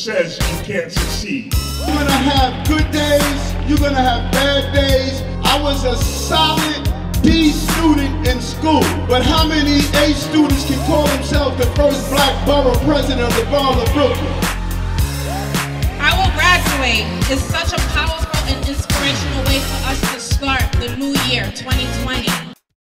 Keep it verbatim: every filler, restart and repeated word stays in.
says you can't succeed. You're gonna have good days, you're gonna have bad days. I was a solid B student in school, but how many A students can call themselves the first black borough president of the borough of Brooklyn? I will graduate is such a powerful and inspirational way for us to start the new year, twenty twenty.